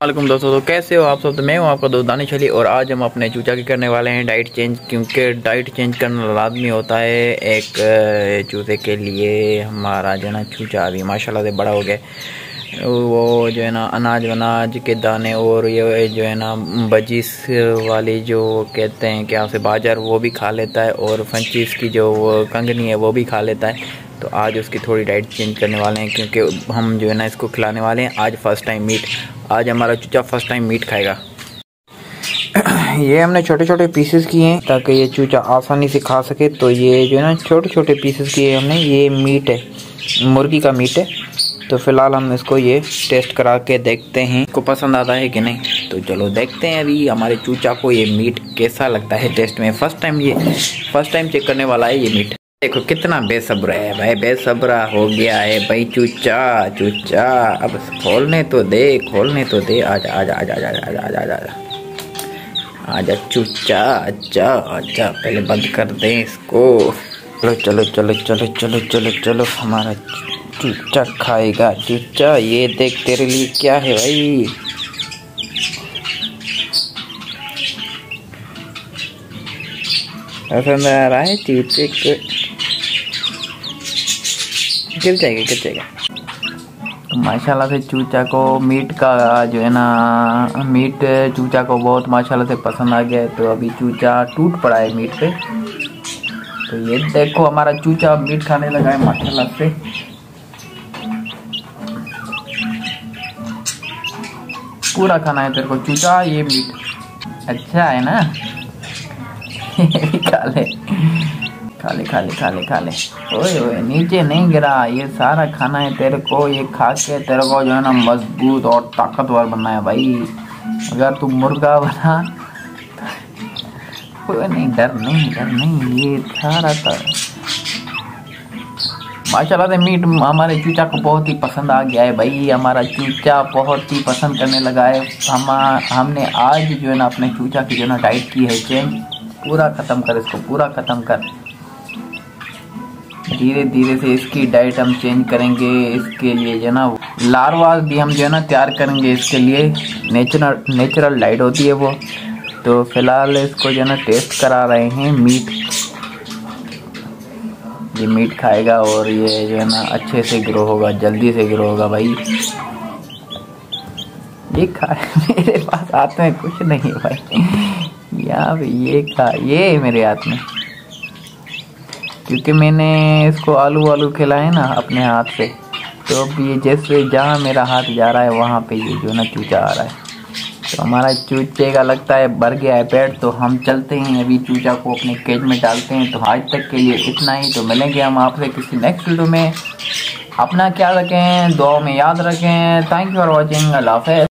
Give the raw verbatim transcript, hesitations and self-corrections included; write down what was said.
वालेकुम दोस्तों, तो कैसे हो आप सब। तो मैं हूं आपका दोस्त दानिश अली और आज हम अपने चूचा की करने वाले हैं डाइट चेंज, क्योंकि डाइट चेंज करना लाजमी होता है एक चूजे के लिए। हमारा जो है ना चूचा अभी माशाल्लाह से बड़ा हो गया, वो जो है ना अनाज वनाज के दाने और ये जो है ना बजिस वाली जो कहते हैं कि आपसे बाजार वो भी खा लेता है, और फंचीस की जो कंगनी है वो भी खा लेता है। तो आज उसकी थोड़ी डाइट चेंज करने वाले हैं, क्योंकि हम जो है ना इसको खिलाने वाले हैं आज फर्स्ट टाइम मीट। आज हमारा चूचा फर्स्ट टाइम मीट खाएगा। ये हमने छोटे छोटे पीसेस किए हैं ताकि ये चूचा आसानी से खा सके। तो ये जो है ना छोटे छोटे पीसेस किए हमने, ये मीट है, मुर्गी का मीट है। तो फिलहाल हम इसको ये टेस्ट करा के देखते हैं को पसंद आता है कि नहीं। तो चलो देखते हैं अभी हमारे चूचा को ये मीट कैसा लगता है टेस्ट में। फर्स्ट टाइम ये फर्स्ट टाइम चेक करने वाला है ये मीट। देखो कितना बेसब्र है भाई, बेसब्रा हो गया है भाई चूचा। चूचा अब खोलने तो दे, खोलने तो दे। आजा आजा आजा आजा आजा आजा आजा आजा आजा चूचा, आजा आजा। पहले बंद कर दे इसको। चलो चलो चलो चलो चलो चलो चलो हमारा चूचा खाएगा। चूचा ये देख तेरे लिए क्या है भाई। पसंद आ रहा है चूचे को। गिर जाएगा गिर जाएगा। माशाल्लाह से चूचा को मीट का जो है ना मीट चूचा को बहुत माशाल्लाह से पसंद आ गया है। तो अभी चूचा टूट पड़ा है मीट पे। तो ये देखो हमारा चूचा मीट खाने लगा है माशाल्लाह से। पूरा खाना है तेरे को चूचा ये मीट। अच्छा है ना। खा ले खा ले खा ले खा ले खा ले। ओए ओए नीचे नहीं गिरा, ये सारा खाना है तेरे को। ये खा के तेरे को जो है ना मजबूत और ताकतवर बनना है भाई। अगर तू मुर्गा बना कोई नहीं, डर नहीं डर नहीं। ये सारा था माशाल्लाह से मीट हमारे चूचा को बहुत ही पसंद आ गया है भाई। हमारा चूचा बहुत ही पसंद करने लगा है। हम हमने आज जो है ना अपने चूचा की जो है ना डाइट की है चेंज। पूरा ख़त्म कर इसको, पूरा ख़त्म कर। धीरे धीरे से इसकी डाइट हम चेंज करेंगे। इसके लिए जो है ना लार्वा भी हम जो है ना तैयार करेंगे इसके लिए। नेचुरल नेचुरल डाइट होती है वो। तो फिलहाल इसको जो है ना टेस्ट करा रहे हैं मीट। ये मीट खाएगा और ये जो है ना अच्छे से ग्रो होगा, जल्दी से ग्रो होगा भाई। ये खा मेरे पास हाथ में कुछ नहीं है भाई। यहाँ पे ये खा, ये मेरे हाथ में, क्योंकि मैंने इसको आलू आलू खिलाए ना अपने हाथ से। तो अब ये जैसे जहाँ मेरा हाथ जा रहा है वहाँ पे ये जो ना चूचा आ रहा है। तो हमारा चूचे का लगता है भर गया है पेट। तो हम चलते हैं अभी चूचा को अपने केज में डालते हैं। तो आज तक के लिए इतना ही। तो मिलेंगे हम आपसे किसी नेक्स्ट वीडियो में। अपना ख्याल रखें, दुआ में याद रखें। Thank you for watching. अल्लाह हाफ़िज़।